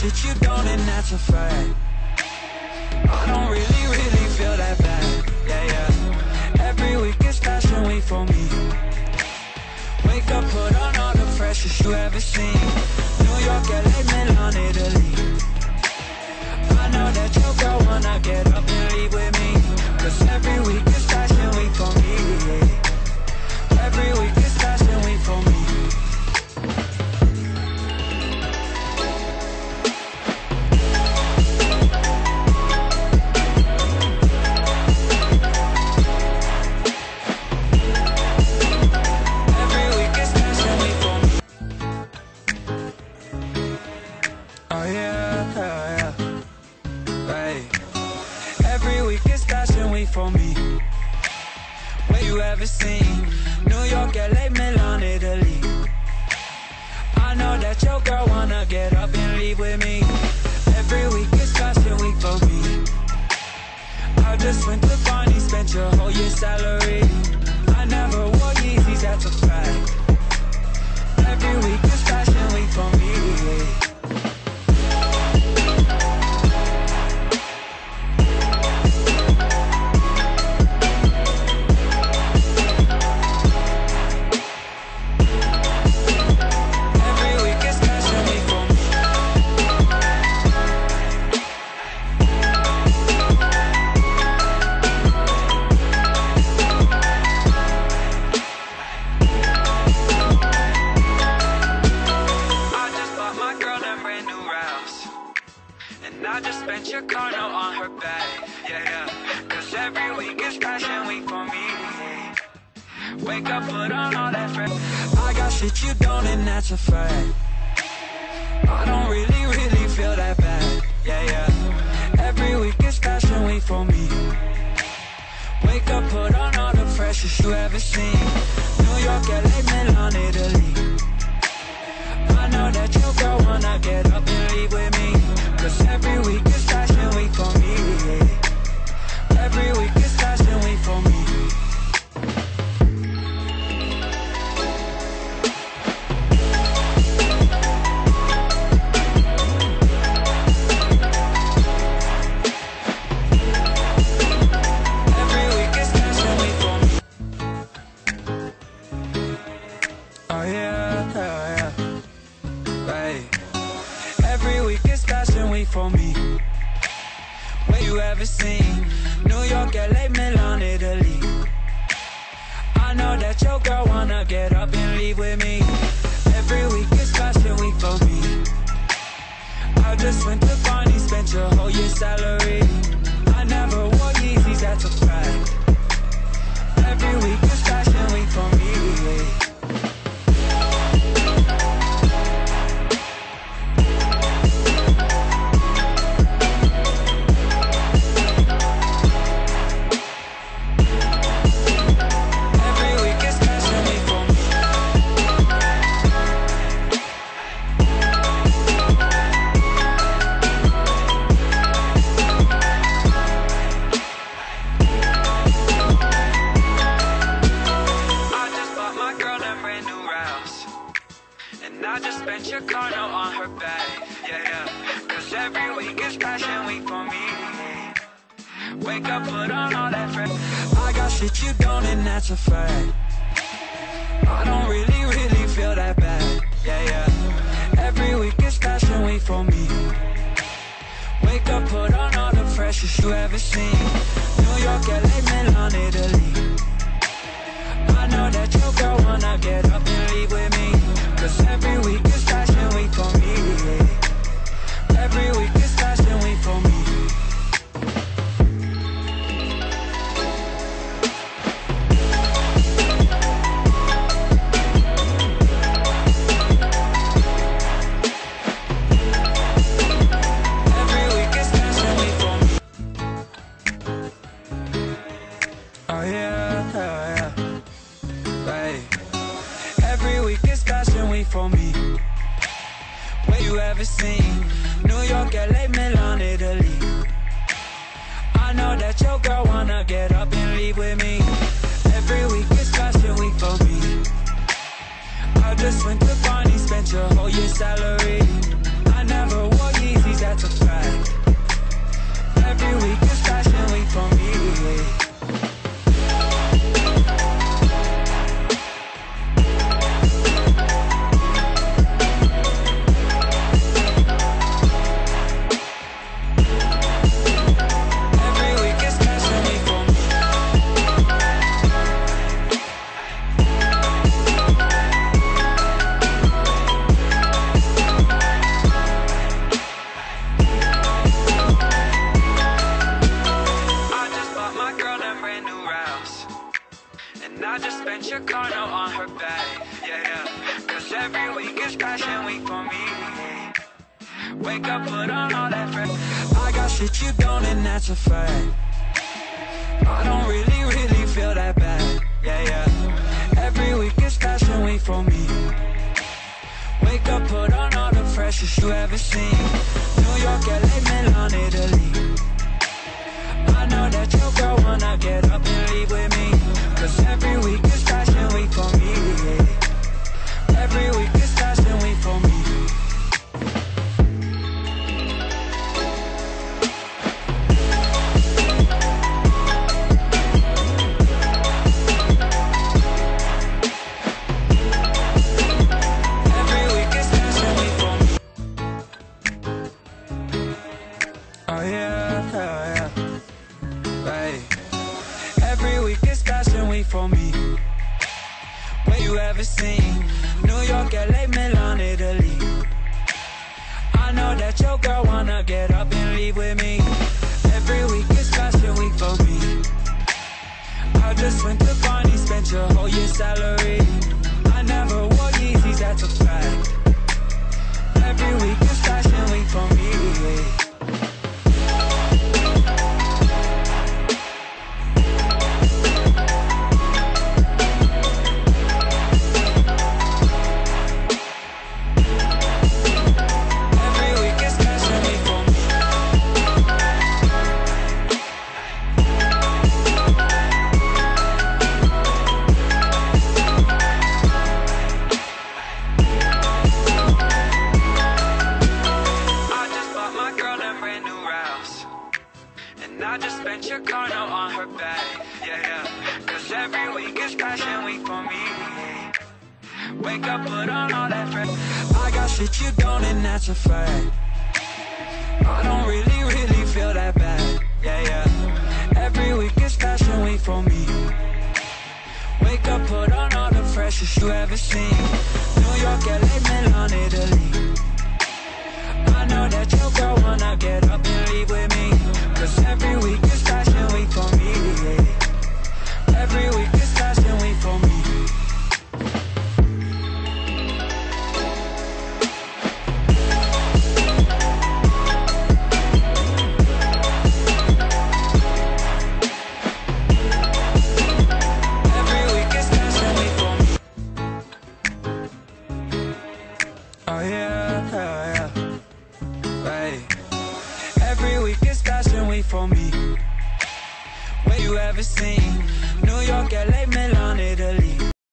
shit you don't, and that's a fact. I don't really feel that bad, yeah. Every week is fashion week for me. Wake up, put on all the freshest you ever seen. New York, LA, Milan, Italy. I know that your girl wanna get up and leave with me, 'cause every week is fashion week for me. Every week is fashion week for me. For me, where you ever seen? New York, LA, Milan, Italy. I know that your girl wanna get up and leave with me. Every week is fashion week for me. I just went to Barney, spent your whole year's salary. I never wore Yeezys, that's a fact. Every week is fashion week for me. Wake up, put on all that fresh. I got shit you don't, and that's a fact. I don't really feel that bad, yeah. Every week is fashion week for me. Wake up, put on all the freshest you ever seen. New York, LA, Milan, Italy. I know that your girl wanna get up and leave with me, 'cause every week is fashion week for me. Every week is fashion week for me. For me, where you ever seen? New York, LA, Milan, Italy. I know that your girl wanna get up and leave with me. Every week is fashion week for me. I just went to Barney, spent your whole year's salary. I never wore Yeezys, that's a fact. Every week is fashion week for me. Wake up, put on all that fresh. I got shit you don't, and that's a fact. I don't really feel that bad, yeah. Every week is fashion week for me. Wake up, put on all the freshest you ever seen. New York, LA, Milan, Italy. I know that your girl wanna get up and leave with me, 'cause every week is fashion week for me. Every week is fashion week for me. For me, where you ever seen? New York, LA, Milan, Italy. I know that your girl wanna get up and leave with me. Every week is fashion week for me. I just went to Barney, spent your whole year's salary. I never wore Yeezys. Wake up, put on all that fresh. I got shit you don't, and that's a fact. I don't really feel that bad. Yeah, yeah. Every week is fashion week for me. Wake up, put on all the freshest you ever seen. New York, LA, Milan, Italy. I know that your girl wanna get up and leave with me. Cause every week is fashion week for me. Every week is fashion week for me. Oh yeah, yeah, right. Every week is fashion week for me. Where you ever seen? New York, LA, Milan, Italy. I know that your girl wanna get up and leave with me. Every week is fashion week for me. I just went to Barney, spent your whole year's salary. I never wore Yeezys, that's a fact. Every week is fashion week for me. I just spent your car note on her bag, yeah, yeah. Cause every week is fashion week for me. Wake up, put on all that fresh. I got shit you don't, and that's a fact. I don't really feel that bad, yeah, yeah. Every week is fashion week for me. Wake up, put on all the freshest you ever seen. New York, LA, Milan, Italy. I know that your girl wanna get up and leave with me. Cause every week is fashion week for me. Every week is fashion week for me. Every week is fashion week for me. Oh yeah, yeah, right. Every week is fashion week for me. Where you ever seen? New York, LA, Milan, Italy.